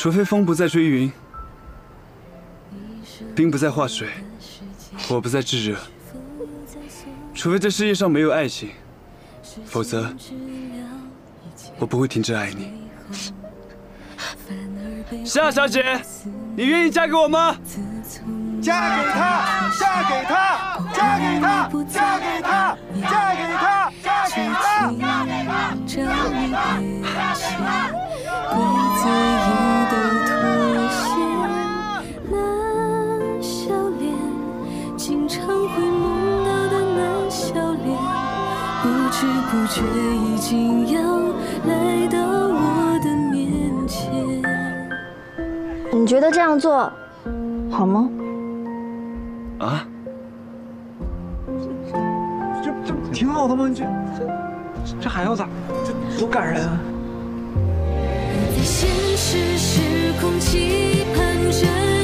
除非风不再追云，冰不再化水，火不再炙热，除非这世界上没有爱情，否则我不会停止爱你。夏小姐，你愿意嫁给我吗？ 嫁给他，嫁给他，嫁给他，嫁给他，嫁给他，嫁给他，嫁给他。 规则也都妥协。那笑脸，经常会梦到的那笑脸，不知不觉已经要来到我的面前。 你觉得这样做好吗？ 啊？ 这挺好的吗？这还要咋？这多感人啊！ 在现实时空期盼着。